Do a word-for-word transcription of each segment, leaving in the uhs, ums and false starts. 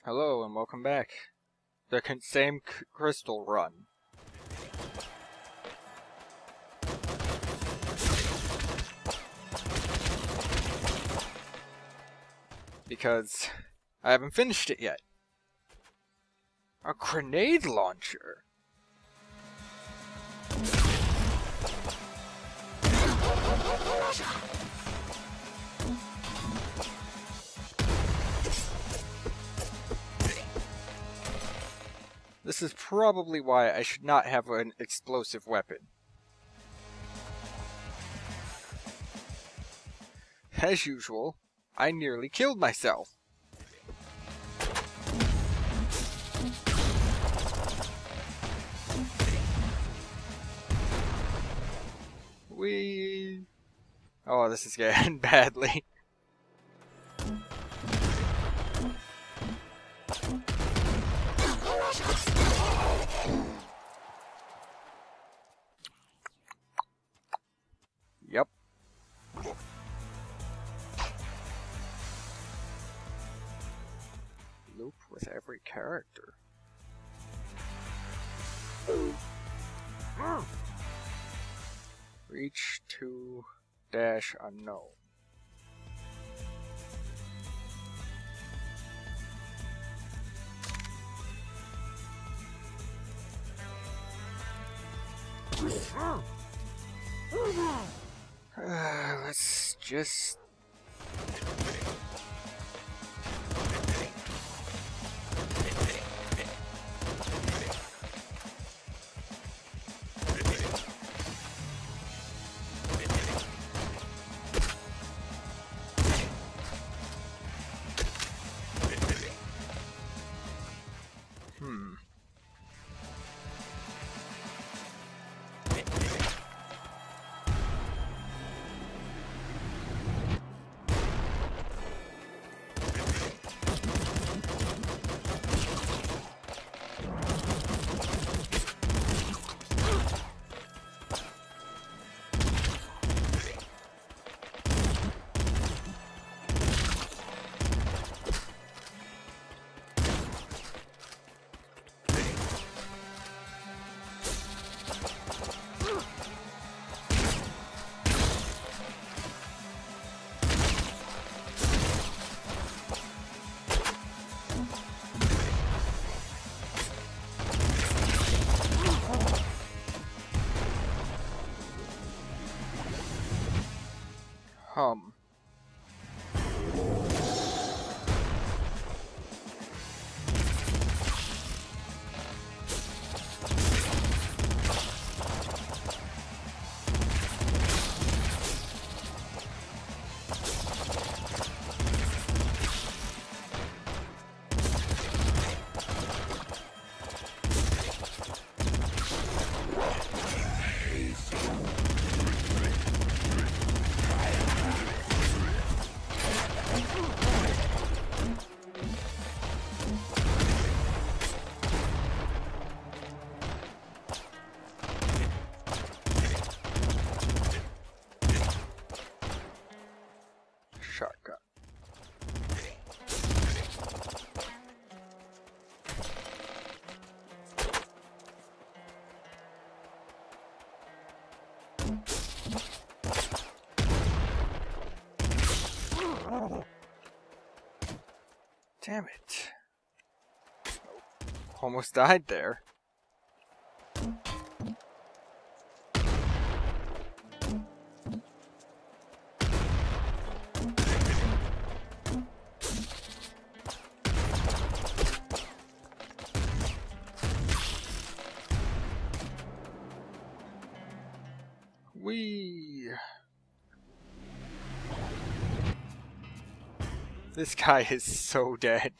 Hello and welcome back. The con same c crystal run. Because I haven't finished it yet. A grenade launcher. This is probably why I should not have an explosive weapon. As usual, I nearly killed myself. We. Oh, this is getting badly. Yep. Loop with every character. Reach to dash unknown. Uh, let's just... Hmm. Hum. Shotgun. Damn it. Almost died there. Wee. This guy is so dead.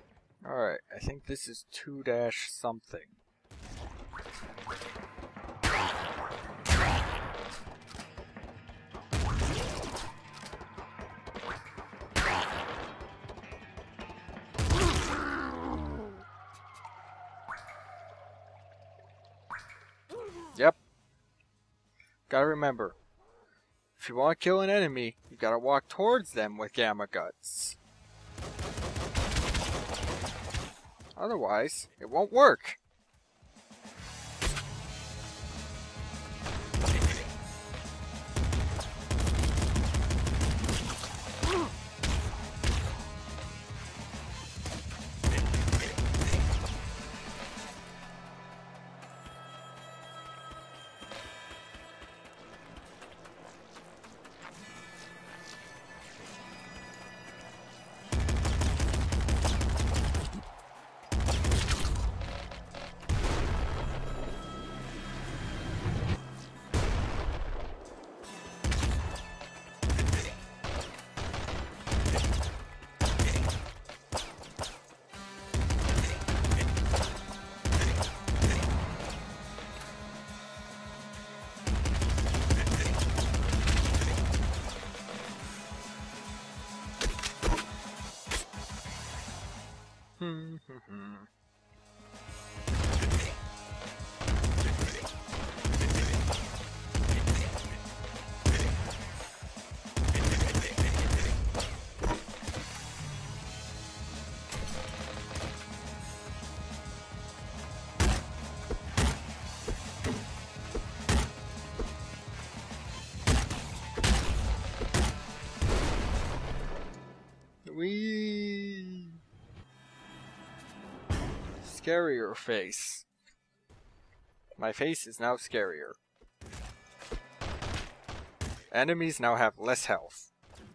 Alright, I think this is two dash something. Yep. Gotta remember, if you want to kill an enemy, you gotta walk towards them with Gamma Guts. Otherwise, it won't work. Hmm, hmm, hmm. Wee. Scarier face. My face is now scarier. Enemies now have less health.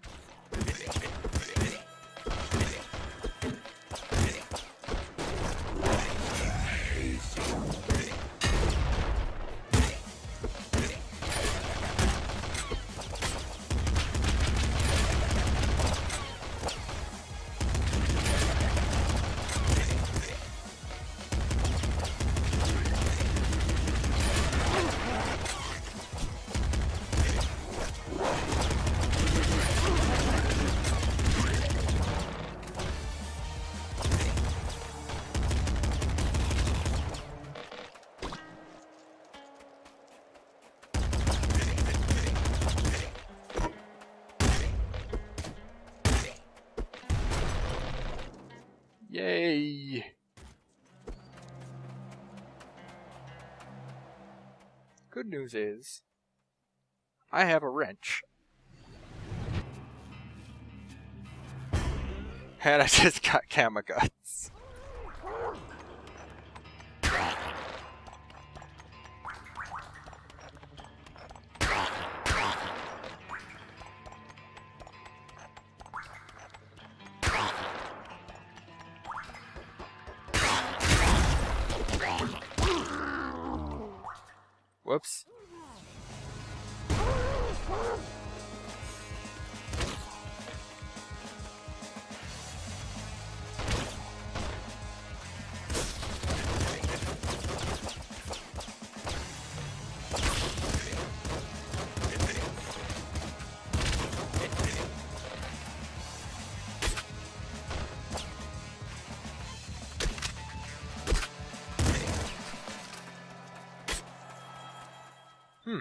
Yay! Good news is, I have a wrench. And I just got Gamma Guts. Whoops. Hmm.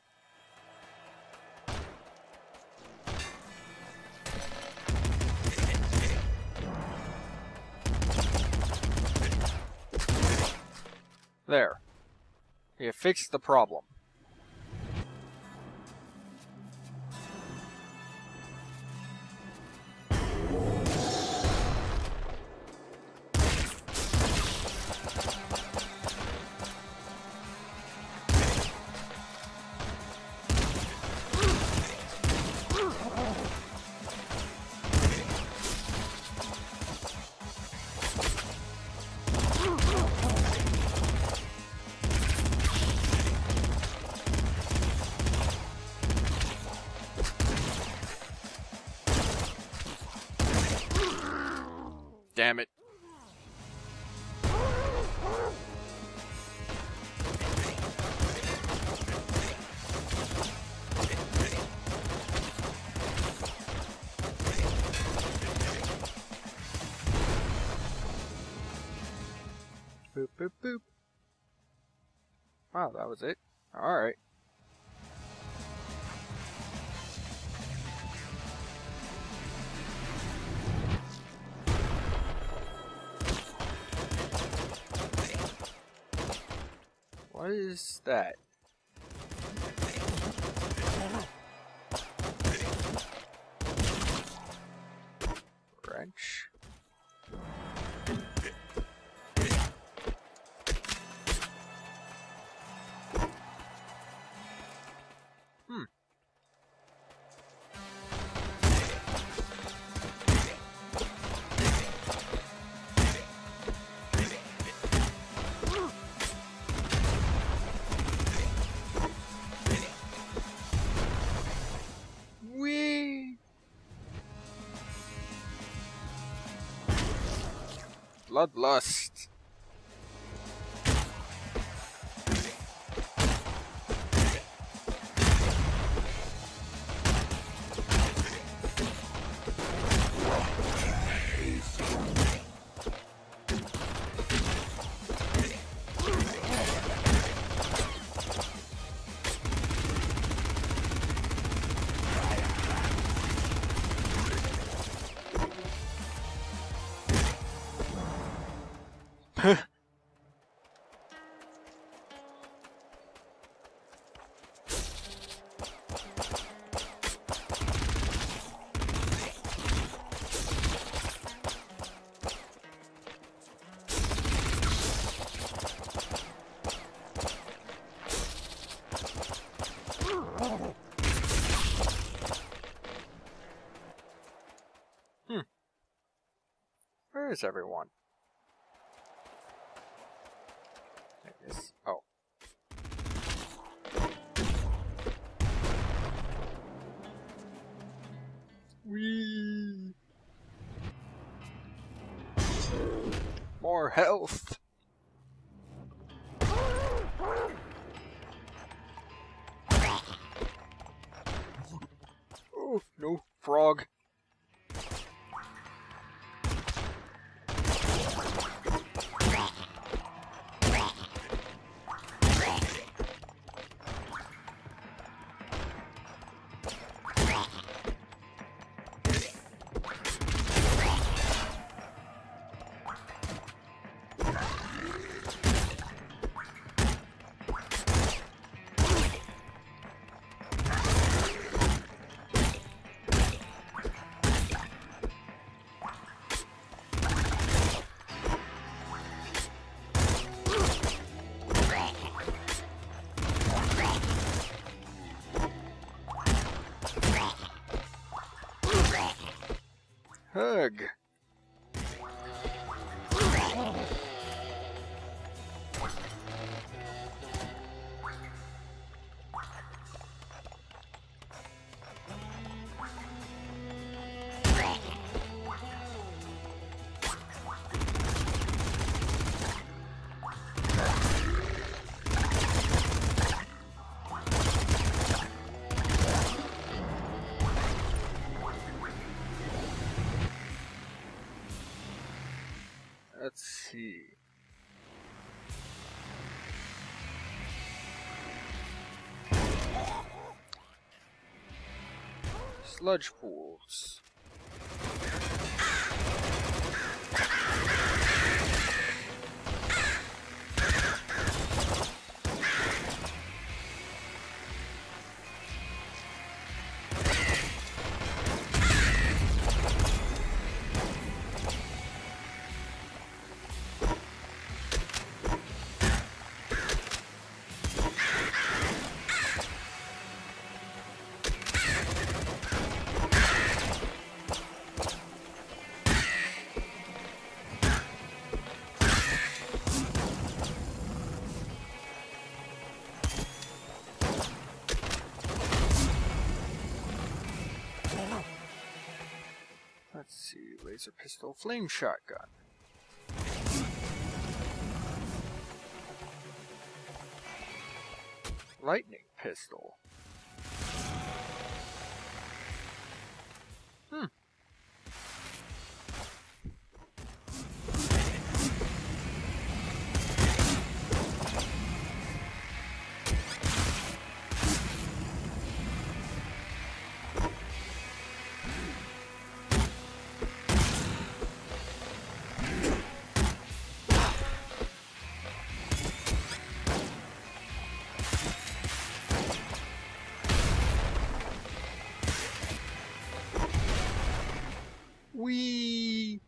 There. We have fixed the problem. Damn it. Boop, boop, boop. Wow, that was it. Alright. What is that? Wrench. Hmm. Whee! Bloodlust. Hmm. Where is everyone? I guess. Oh. Whee! More health! Oh, no, frog. Hug. Let's see. Sludge pools. Let's see, laser pistol, flame shotgun. Lightning pistol. Hmm. Whee!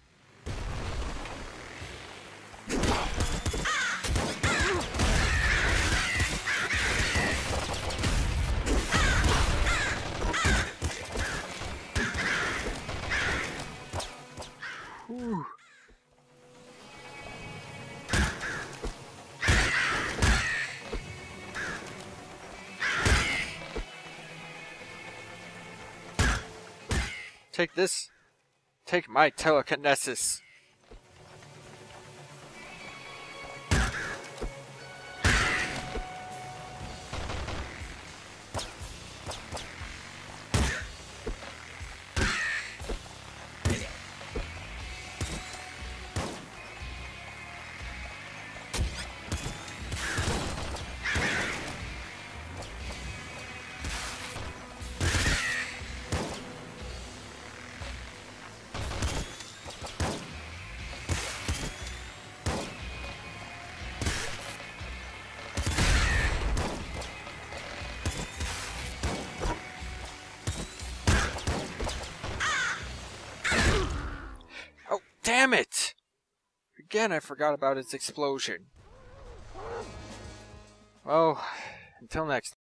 Whew. Take this. Take my telekinesis. Damn it! Again, I forgot about its explosion. Well, until next time.